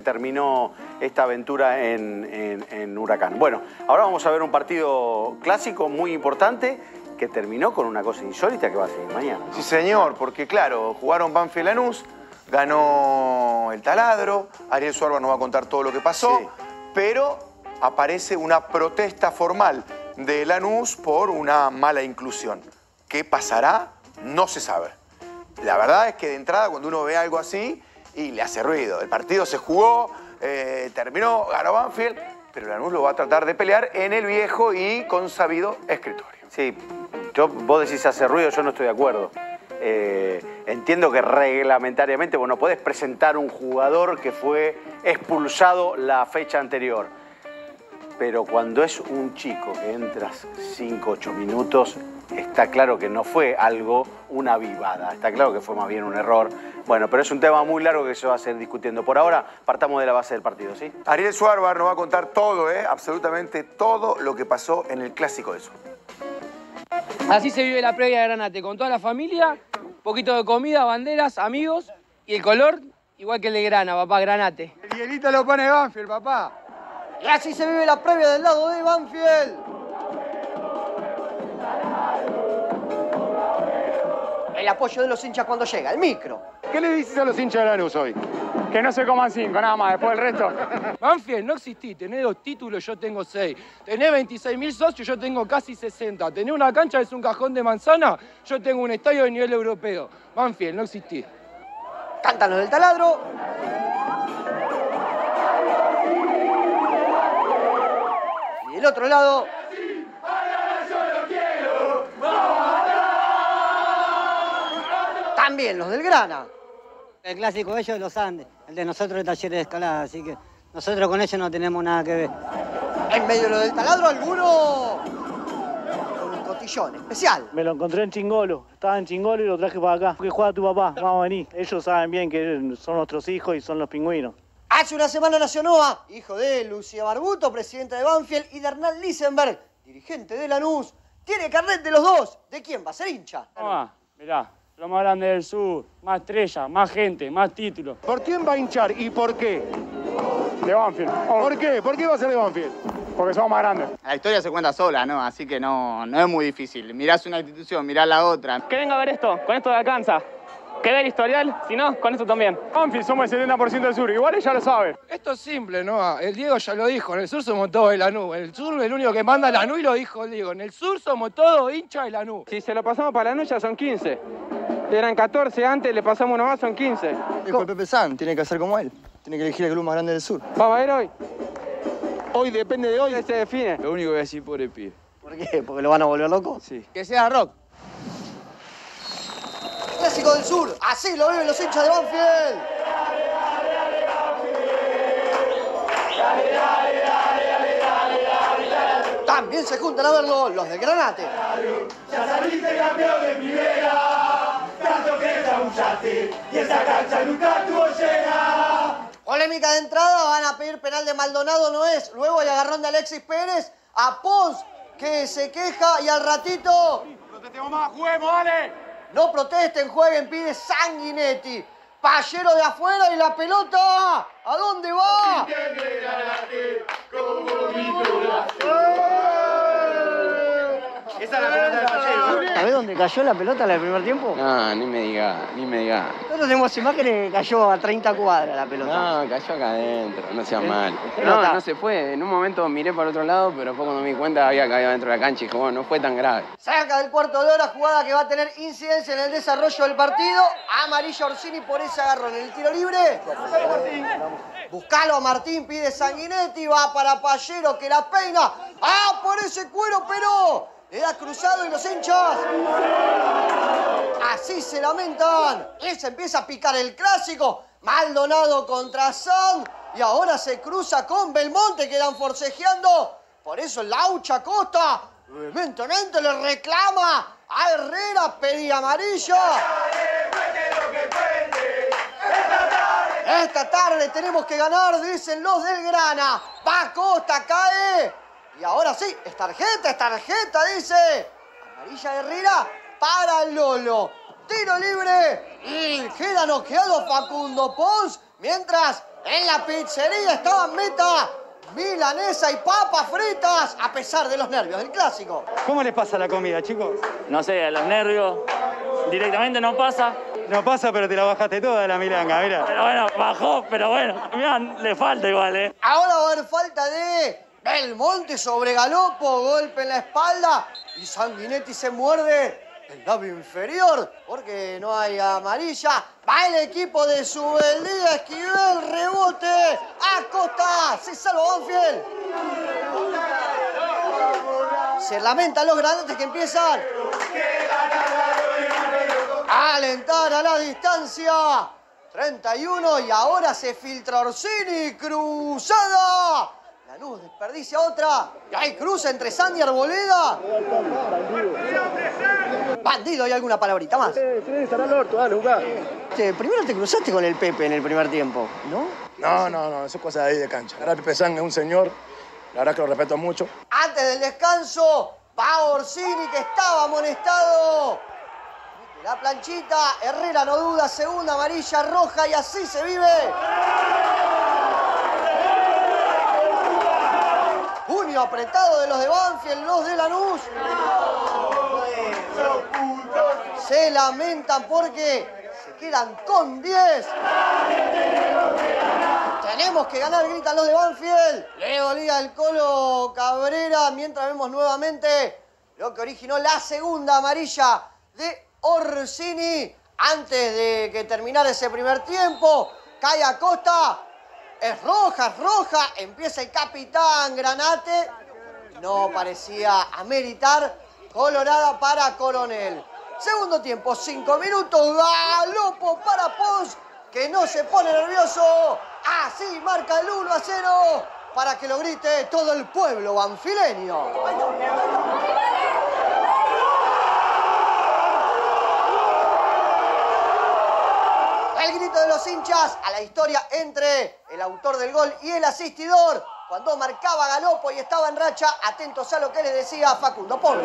terminó esta aventura en Huracán. Bueno, ahora vamos a ver un partido clásico muy importante que terminó con una cosa insólita que va a seguir mañana, ¿no? Sí, señor, porque claro, jugaron Banfield Lanús, ganó el Taladro, Ariel Suárez nos va a contar todo lo que pasó, sí, pero aparece una protesta formal de Lanús por una mala inclusión. ¿Qué pasará? No se sabe. La verdad es que de entrada, cuando uno ve algo así, y le hace ruido. El partido se jugó, terminó, ganó Banfield, pero Lanús lo va a tratar de pelear en el viejo y consabido escritorio. Sí, vos decís hace ruido, yo no estoy de acuerdo. Entiendo que reglamentariamente vos no podés presentar un jugador que fue expulsado la fecha anterior. Pero cuando es un chico que entras 5, 8 minutos, está claro que no fue algo, una avivada. Está claro que fue más bien un error. Bueno, pero es un tema muy largo que se va a seguir discutiendo. Por ahora, partamos de la base del partido, ¿sí? Ariel Suárez nos va a contar todo, absolutamente todo lo que pasó en el Clásico del Sur. Así se vive la previa de Granate, con toda la familia, un poquito de comida, banderas, amigos, y el color, igual que el de Grana, papá, Granate. El hielito lo pone Banfield, papá. Y así se vive la previa del lado de Banfield. El apoyo de los hinchas cuando llega, el micro. ¿Qué le dices a los hinchas de Lanús hoy? Que no se coman 5, nada más, después el resto. Banfield, no existí, tenés 2 títulos, yo tengo 6. Tenés 26.000 socios, yo tengo casi 60. Tenés una cancha, es un cajón de manzana, yo tengo un estadio de nivel europeo. Banfield, no existí. Cantan los del Taladro. Y del otro lado... También los del Grana. El clásico de ellos es los Andes, el de nosotros es Talleres de Escalada, así que nosotros con ellos no tenemos nada que ver. En medio de lo del Taladro, alguno con un cotillón especial. Me lo encontré en Chingolo, estaba en Chingolo y lo traje para acá. Porque juega tu papá, vamos a venir. Ellos saben bien que son nuestros hijos y son los pingüinos. Hace una semana nació Noah, hijo de Lucía Barbuto, presidenta de Banfield, y de Hernán Lisenberg, dirigente de Lanús. Tiene carnet de los dos. ¿De quién va a ser hincha? Noah, mirá. Lo más grande del sur, más estrella, más gente, más títulos. ¿Por quién va a hinchar y por qué? De Banfield. ¿Por qué? ¿Por qué va a ser de Banfield? Porque somos más grandes. La historia se cuenta sola, ¿no? Así que no es muy difícil. Mirás una institución, mirás la otra. Que venga a ver esto, con esto le alcanza. Que ve el historial, si no, con esto también. Banfield somos el 70% del sur, igual ella lo sabe. Esto es simple, ¿no? El Diego ya lo dijo, en el sur somos todos de Lanús. En el sur el único que manda Lanús y lo dijo el Diego. En el sur somos todos hinchas de Lanús. Si se lo pasamos para Lanús ya son 15. Eran 14 antes, le pasamos uno más, son 15. Dijo el Pepe San, tiene que hacer como él. Tiene que elegir el club más grande del sur. Vamos a ver hoy. Hoy depende de hoy. Se define. Lo único que voy a decir, pobre pibe. ¿Por qué? ¿Porque lo van a volver loco? Sí. Que sea rock. Clásico del Sur, así lo viven los hinchas de Banfield. También se juntan a verlo los de Granate. Ya saliste campeón de primera, tanto que chamullaste y esa cancha nunca estuvo llena. Polémica de entrada, van a pedir penal de Maldonado, no es. Luego hay agarrón de Alexis Pérez a Pons, que se queja y al ratito... Protestemos más, juguemos, dale. No protesten, jueguen, pide Sanguinetti. Pallero de afuera y la pelota. ¿A dónde va? Esa es la pelota del Pallero. ¿Sabés dónde cayó la pelota en el primer tiempo? No, ni me diga. Nosotros tenemos imágenes que cayó a 30 cuadras la pelota. No, cayó acá adentro, no seas mal. Pelota. No se fue. En un momento miré para otro lado, pero después cuando me di cuenta había caído dentro de la cancha y dije, bueno, no fue tan grave. Cerca del cuarto de hora, jugada que va a tener incidencia en el desarrollo del partido. Amarilla Orsini por ese agarrón en el tiro libre. Buscalo a Martín, pide Sanguinetti, va para Pallero que la peina. ¡Ah, por ese cuero, pero! Le da cruzado y los hinchas así se lamentan. Y se empieza a picar el clásico. Maldonado contra San. Y ahora se cruza con Belmonte, quedan forcejeando. Por eso Laucha Costa vehementemente le reclama a Herrera, pedía amarilla. Esta tarde tenemos que ganar, dicen los del Grana. Va Costa, cae. Y ahora sí, es tarjeta, dice. Amarilla de Herrera para Lolo. Tiro libre y queda noqueado Facundo Pons. Mientras En la pizzería estaban meta milanesa y papas fritas, a pesar de los nervios del clásico. ¿Cómo les pasa la comida, chicos? No sé, a los nervios directamente no pasa. No pasa, pero te la bajaste toda la milanga, mira. Pero bueno, bajó, pero bueno, mirá, le falta igual, ¿eh? Ahora va a haber falta de Belmonte sobre Galopo, golpe en la espalda y Sanguinetti se muerde el labio inferior porque no hay amarilla. Va el equipo de Subeldía, Esquivel, rebote, Acosta, se salva Banfield. Se lamentan los grandes que empiezan a alentar a la distancia. 31 y ahora se filtra Orsini, cruzada. Lanús desperdicia otra. Y hay cruce entre Sandy y Arboleda. Bandido, ¿hay alguna palabrita más? Primero te cruzaste con el Pepe en el primer tiempo, ¿no? No, eso es cosa de ahí de cancha. Ahora Pepe San es un señor, la verdad que lo respeto mucho. Antes del descanso, va Orsini que estaba amonestado. Mete la planchita, Herrera no duda, segunda amarilla, roja y así se vive. Puño apretado de los de Banfield, los de Lanús. Se lamentan porque se quedan con 10. Tenemos que ganar, gritan los de Banfield. Le dolía el Colo Cabrera mientras vemos nuevamente lo que originó la segunda amarilla de Orsini. Antes de que terminara ese primer tiempo, cae Acosta. Es roja, empieza el capitán Granate. No parecía ameritar, colorada para Coronel. Segundo tiempo, 5 minutos, Galopo para Pons, que no se pone nervioso. Así marca el 1-0 para que lo grite todo el pueblo banfileño. El grito de los hinchas a la historia entre el autor del gol y el asistidor. Cuando marcaba Galopo y estaba en racha, atentos a lo que les decía Facundo Pons.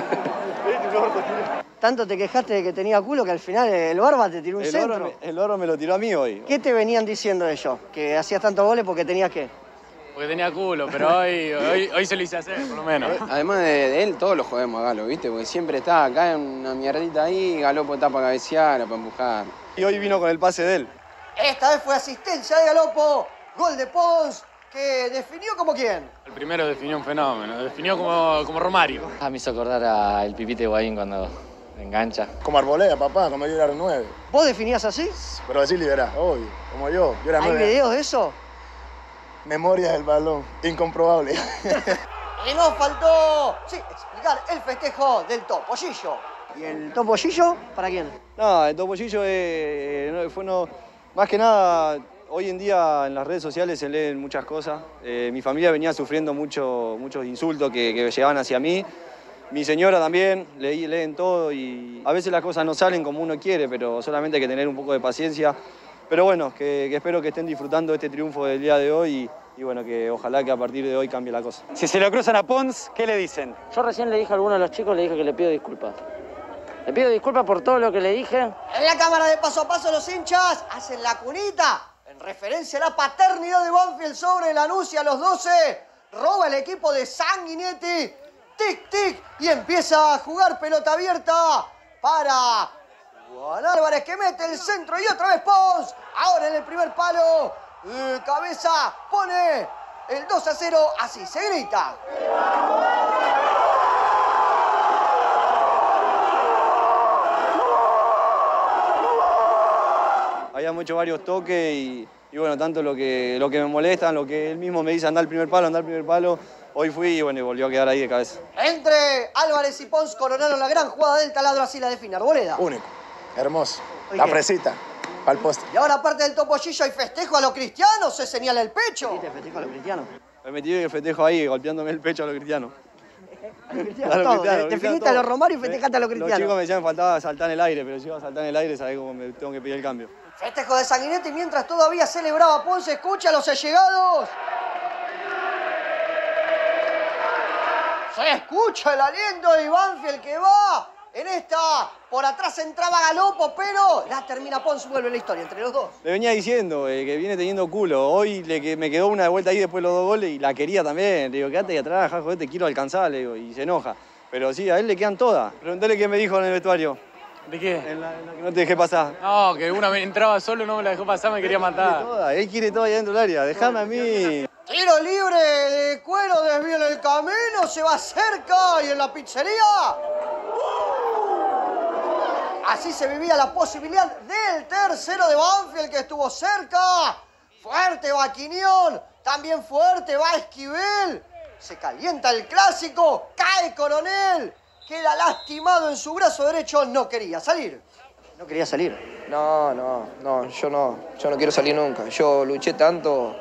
Tanto te quejaste de que tenía culo que al final el Barba te tiró un centro. El Barba me lo tiró a mí hoy. ¿Qué te venían diciendo ellos? ¿Que hacías tantos goles porque tenías qué? Porque tenía culo, pero hoy se lo hice hacer, por lo menos. Además de él, todos lo jodemos a Galo, ¿viste? Porque siempre está acá en una mierdita ahí, Galopo está para cabecear, para empujar. Y hoy vino con el pase de él. Esta vez fue asistencia de Galopo, gol de Pons, que definió como quién. El primero definió un fenómeno, definió como Romario. Me hizo acordar al Pipite Higuaín cuando engancha. Como Arboleda, papá, como yo era 9. ¿Vos definías así? Pero así liberás, obvio, como yo era 9. ¿Hay videos de eso? Memorias del balón, incomprobable. Y nos faltó, sí, explicar el festejo del Topollillo. ¿Y el Topollillo para quién? No, el Topollillo más que nada, hoy en día en las redes sociales se leen muchas cosas. Mi familia venía sufriendo muchos insultos que llegaban hacia mí. Mi señora también, leen todo y a veces las cosas no salen como uno quiere, pero solamente hay que tener un poco de paciencia. Pero bueno, que espero que estén disfrutando este triunfo del día de hoy y bueno, que ojalá que a partir de hoy cambie la cosa. Si se lo cruzan a Pons, ¿qué le dicen? Yo recién le dije a alguno de los chicos, le dije que le pido disculpas. Le pido disculpas por todo lo que le dije. En la cámara de paso a paso los hinchas hacen la cunita en referencia a la paternidad de Banfield sobre Lanús y a los 12 roba el equipo de Sanguinetti. Tic, tic, y empieza a jugar pelota abierta para Juan Álvarez que mete el centro y otra vez Pons. Ahora en el primer palo, de cabeza, pone el 2-0, así se grita. Habíamos hecho varios toques y bueno, tanto lo que me molestan, lo que él mismo me dice, anda al primer palo. Hoy fui y bueno, volvió a quedar ahí de cabeza. Entre Álvarez y Pons coronaron la gran jugada del taladro, así la define Arboleda. Único, hermoso. Oye. La fresita, al poste. Y ahora aparte del Topollillo hay festejo a los cristianos, se señala el pecho. ¿Viste festejo a los cristianos? Me metí el festejo ahí, golpeándome el pecho a los cristianos. Te finiste a los Romarios y festejaste a los cristianos. Los chicos me decían que faltaba saltar en el aire, pero si iba a saltar en el aire, sabés cómo me tengo que pedir el cambio. Festejo de Sanguinetti mientras todavía celebraba Ponce. Escucha a los allegados. Se escucha el aliento de Banfield que va en esta Por atrás entraba Galopo, pero la termina Pons, vuelve la historia entre los dos. Le venía diciendo que viene teniendo culo. Hoy me quedó una de vuelta ahí después de los 2 goles y la quería también. Le digo, quédate ahí atrás, joder, te quiero alcanzar, le digo, y se enoja. Pero sí, a él le quedan todas. Preguntale qué me dijo en el vestuario. ¿De qué? En la que no te dejé pasar. No, que una vez entraba solo, no me la dejó pasar, me quería matar. Él quiere todo ahí dentro del área, déjame a mí. Tiro libre de Cuero, desvía en el camino, se va cerca y en la pizzería. Así se vivía la posibilidad del tercero de Banfield, que estuvo cerca. Fuerte va Quiñón, también fuerte va Esquivel. Se calienta el clásico, cae Coronel. Queda lastimado en su brazo derecho, no quería salir. No quería salir. No, yo no quiero salir nunca. Yo luché tanto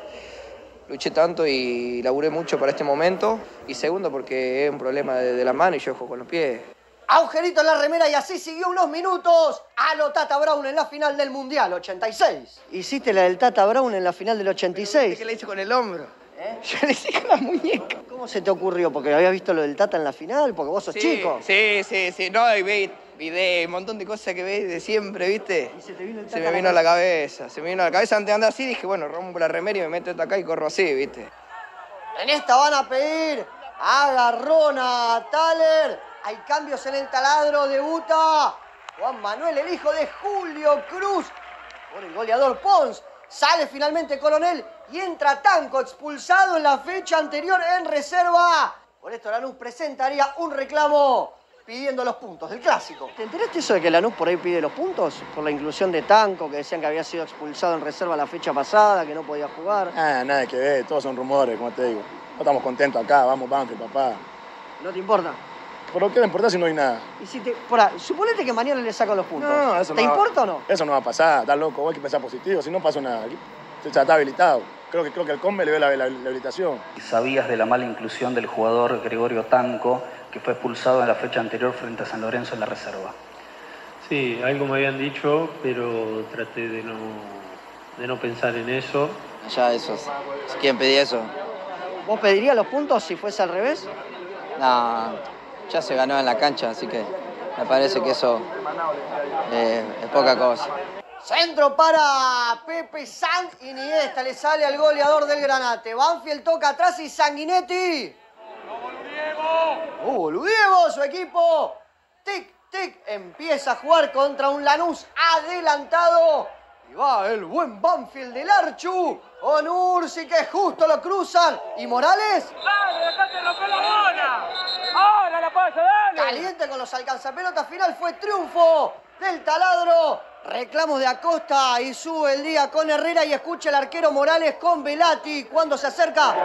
y laburé mucho para este momento. Y segundo, porque es un problema de la mano y yo juego con los pies. Agujerito en la remera y así siguió unos minutos a lo Tata Brown en la final del Mundial 86. Hiciste la del Tata Brown en la final del 86. ¿Qué le hice con el hombro? Yo le hice con la muñeca. ¿Cómo se te ocurrió? ¿Porque habías visto lo del Tata en la final? ¿Porque vos sos chico? Sí. No, y veis videos, un montón de cosas que veis de siempre, ¿viste? ¿Y se te vino el Tata? Se me vino a la cabeza. Antes de andar así, dije, bueno, rompo la remera y me meto acá y corro así, ¿viste? En esta van a pedir agarrón a Thaler. Hay cambios en el taladro, debuta Juan Manuel, el hijo de Julio Cruz, por el goleador Pons. Sale finalmente Coronel y entra Tanco, expulsado en la fecha anterior en reserva. Por esto Lanús presentaría un reclamo pidiendo los puntos del clásico. ¿Te enteraste eso de que Lanús por ahí pide los puntos? Por la inclusión de Tanco, que decían que había sido expulsado en reserva la fecha pasada, que no podía jugar. Nada que ver, todos son rumores, como te digo. No estamos contentos acá, vamos Banfield, papá. ¿No te importa? ¿Pero qué le importa si no hay nada? Y si suponete que mañana le sacan los puntos. No, eso ¿Te importa o no? Eso no va a pasar, estás loco, hay que pensar positivo, si no pasa nada. Ya está habilitado. Creo que el CONME le ve la habilitación. ¿Sabías de la mala inclusión del jugador Gregorio Tanco, que fue expulsado en la fecha anterior frente a San Lorenzo en la reserva? Sí, algo me habían dicho, pero traté de no pensar en eso. Ya eso, ¿quién pedía eso? ¿Vos pedirías los puntos si fuese al revés? No, ya se ganó en la cancha, así que me parece que eso es poca cosa. Centro para Pepe Sanguinetti, le sale al goleador del Granate. Banfield toca atrás y Sanguinetti. Boludevo, su equipo. Tic, tic, empieza a jugar contra un Lanús adelantado. Y va el buen Banfield del Archu. Con Ursi que justo lo cruzan. ¿Y Morales? ¡Dale, dejate romper la bola! ¡Ahora la pasa, dale! Caliente con los alcanzapelotas, final fue triunfo del Taladro. Reclamos de Acosta y sube el día con Herrera y escucha el arquero Morales con Velati cuando se acerca.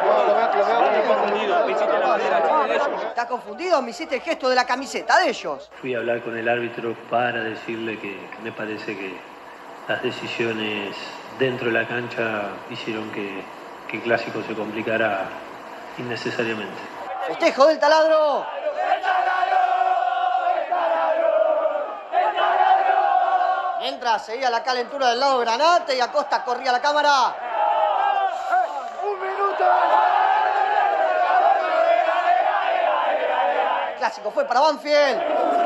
¿Estás confundido? Me hiciste el gesto de la camiseta de ellos. Fui a hablar con el árbitro para decirle que me parece que las decisiones dentro de la cancha hicieron que el clásico se complicara innecesariamente. Festejo del Taladro. Mientras seguía la calentura del lado Granate y Acosta corría la cámara. ¡Un minuto! El clásico fue para Banfield.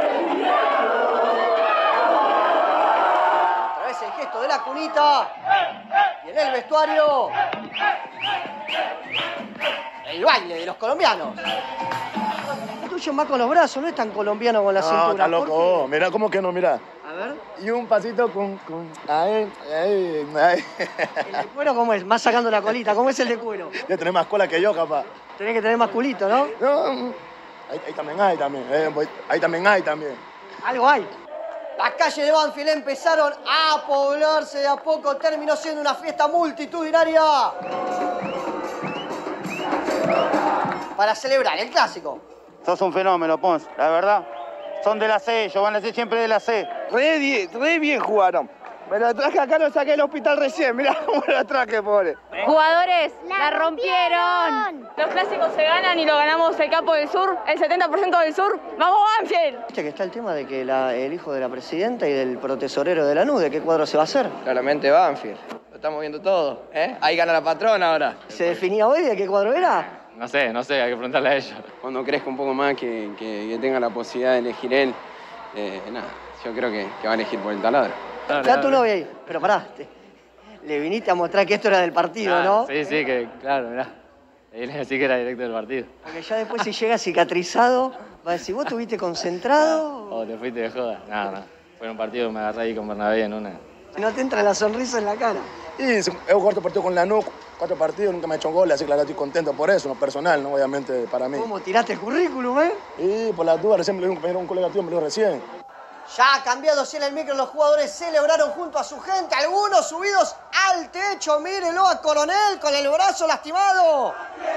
Otra vez el gesto de la cunita. Y en el vestuario, el baile de los colombianos. El tuyo más con los brazos, no es tan colombiano con la cintura. No, está loco. Mirá, ¿cómo que no? Mirá. A ver. Y un pasito con... Ahí. ¿El de cuero cómo es? Más sacando la colita. ¿Cómo es el de cuero? Ya tenés más cola que yo, capaz. Tenés que tener más culito, ¿no? No, ahí también hay. Ahí también hay. Algo hay. Las calles de Banfield empezaron a poblarse de a poco. Terminó siendo una fiesta multitudinaria para celebrar el clásico. Sos un fenómeno, Pons, la verdad. Son de la C, ellos van a ser siempre de la C. Re bien jugaron. Me la traje acá, lo saqué del hospital recién. Mirá cómo la traje, pobre. Jugadores, la rompieron. Los clásicos se ganan y lo ganamos el campo del sur, el 70% del sur. ¡Vamos, Banfield! Viste que está el tema de que el hijo de la presidenta y del protesorero de Lanús, ¿de qué cuadro se va a hacer? Claramente Banfield. Lo estamos viendo todo, ¿eh? Ahí gana la patrona ahora. ¿Se definía hoy de qué cuadro era? No sé, hay que preguntarle a ellos. Cuando crezca un poco más, que tenga la posibilidad de elegir él, nada, yo creo que va a elegir por el taladro. Ya tu novia ahí. Pero pará, le viniste a mostrar que esto era del partido, ¿no? Sí, que claro, mirá. Le decía que era directo del partido. Porque ya después si llega cicatrizado, va a decir, ¿vos estuviste concentrado? O te fuiste de joda. No. Fue un partido que me agarré ahí con Bernabé en una. No te entra la sonrisa en la cara. Y es un cuarto partido con Lanús, 4 partidos, nunca me ha hecho goles, así que la verdad estoy contento por eso, no personal, ¿no? Obviamente para mí. ¿Cómo tiraste el currículum, Y por las dudas, recién me lo dijo un colega tío, me lo dijo recién. Ya cambiados en el micro, los jugadores celebraron junto a su gente, algunos subidos al techo. Mírenlo a Coronel con el brazo lastimado.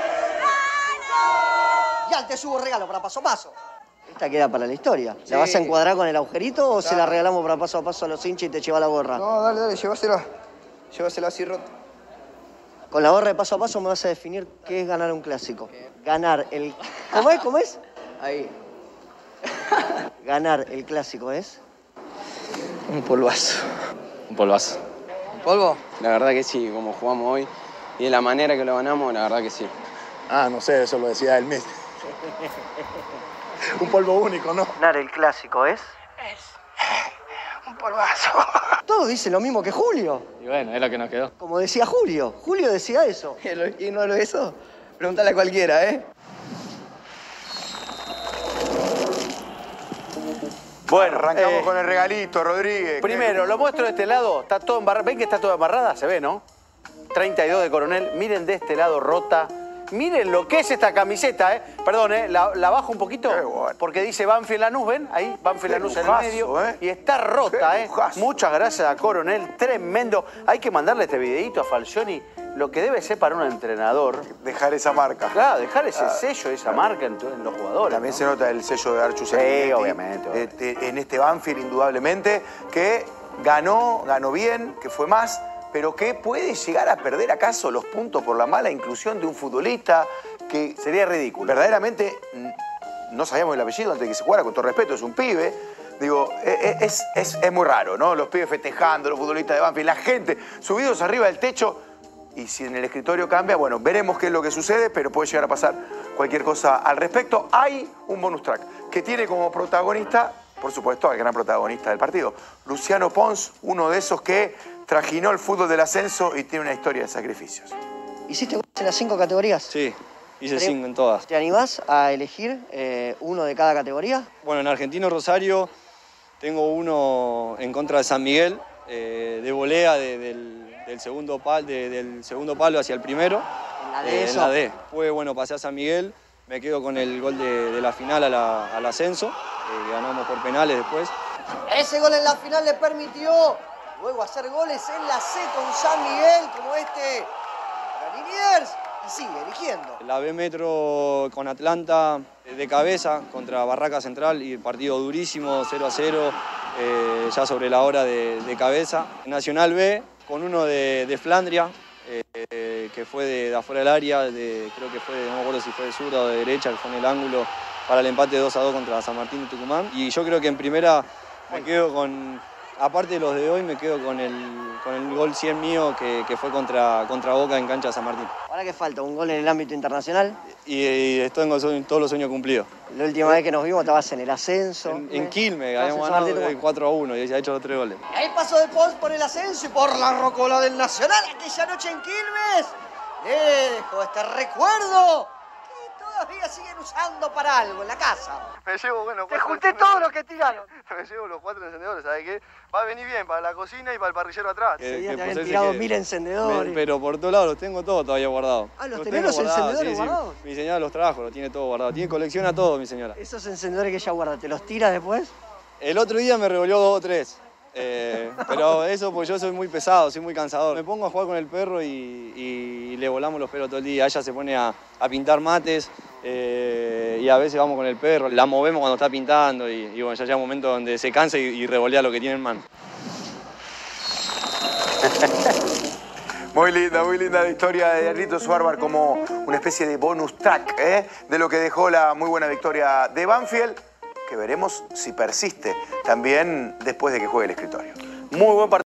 Y antes hubo regalo para paso a paso. Esta queda para la historia. ¿La vas a encuadrar con el agujerito o se la regalamos para paso a paso a los hinchas y te lleva la gorra? No, dale, llévasela. Llévasela así rota. Con la gorra de paso a paso me vas a definir qué es ganar un clásico. Ganar el... ¿Cómo es? Ahí. Ganar el clásico es... Un polvazo. Un polvazo. ¿Un polvo? La verdad que sí, como jugamos hoy y de la manera que lo ganamos, la verdad que sí. No sé, eso lo decía él mismo. Un polvo único, ¿no? Ganar el clásico es... Un polvazo. Todos dicen lo mismo que Julio. Y bueno, es lo que nos quedó. Como decía Julio. Julio decía eso. ¿Y no lo hizo? Preguntale a cualquiera, Bueno, arrancamos con el regalito, Rodríguez. Primero, lo muestro de este lado. Está todo embarrado. ¿Ven que está todo embarrada? Se ve, ¿no? 32 de Coronel. Miren de este lado rota. Miren lo que es esta camiseta, Perdón, la bajo un poquito. Porque dice Banfield Lanús, ¿ven? Ahí, Banfield Lanús en el medio. Y está rota, Muchas gracias a Coronel. Tremendo. Hay que mandarle este videito a Falcioni. Lo que debe ser para un entrenador. Dejar esa marca. Claro, dejar ese sello, esa marca en los jugadores. También se nota el sello de Archus. Sí, obviamente. En este Banfield, indudablemente, que ganó bien, que fue más, pero que puede llegar a perder acaso los puntos por la mala inclusión de un futbolista que sería ridículo. Verdaderamente no sabíamos el apellido antes de que se jugara, con todo respeto, es un pibe. Digo, es muy raro, ¿no? Los pibes festejando, los futbolistas de Banfield, la gente subidos arriba del techo. Y si en el escritorio cambia, bueno, veremos qué es lo que sucede, pero puede llegar a pasar cualquier cosa al respecto. Hay un bonus track que tiene como protagonista, por supuesto, al gran protagonista del partido, Luciano Pons, uno de esos que trajinó el fútbol del ascenso y tiene una historia de sacrificios. ¿Hiciste goles en las 5 categorías? Sí, hice 5 en todas. ¿Te animás a elegir uno de cada categoría? Bueno, en Argentino Rosario tengo uno en contra de San Miguel, de volea del segundo palo hacia el primero. ¿En la D En la D. Después, bueno, pasé a San Miguel, me quedo con el gol de la final al ascenso, ganamos por penales después. Ese gol en la final le permitió luego hacer goles en la C con San Miguel, como este para Liniers, y sigue eligiendo. La B Metro con Atlanta de cabeza contra Barraca Central y partido durísimo, 0-0, ya sobre la hora de cabeza. Nacional B con uno de Flandria, que fue de afuera del área, creo que fue, no me acuerdo si fue de sur o de derecha, que fue en el ángulo para el empate 2-2 contra San Martín de Tucumán. Y yo creo que en primera me quedo con, aparte de los de hoy, me quedo con el gol 100 mío que fue contra Boca en cancha de San Martín. ¿Ahora qué falta? ¿Un gol en el ámbito internacional? Y tengo todos los sueños cumplidos. La última vez que nos vimos estabas en el ascenso. En Quilmes, habíamos ganado 4-1 y ya ha hecho 3 goles. El paso de Pons por el ascenso y por la rocola del Nacional aquella noche en Quilmes. Le dejo este recuerdo que todavía siguen usando para algo en la casa. Me llevo, bueno, te junté todo lo que tiraron. Me llevo los 4 encendedores, ¿sabes qué? Va a venir bien para la cocina y para el parrillero atrás. Ese día te habían tirado 1000 encendedores. Pero por todos lados los tengo todos todavía guardados. ¿Los tenés los encendedores guardados? Sí. Mi señora los trajo, los tiene todo guardado. Colecciona todo, mi señora. Esos encendedores que ella guarda, ¿te los tiras después? El otro día me revolvió 2 o 3. Pero eso porque yo soy muy pesado, soy muy cansador. Me pongo a jugar con el perro y le volamos los pelos todo el día. Ella se pone a pintar mates y a veces vamos con el perro. La movemos cuando está pintando y bueno, ya llega un momento donde se cansa y revolea lo que tiene en mano. Muy linda la historia de Arlito Suárvar como una especie de bonus track de lo que dejó la muy buena victoria de Banfield, que veremos si persiste también después de que juegue el escritorio. Muy buen partido.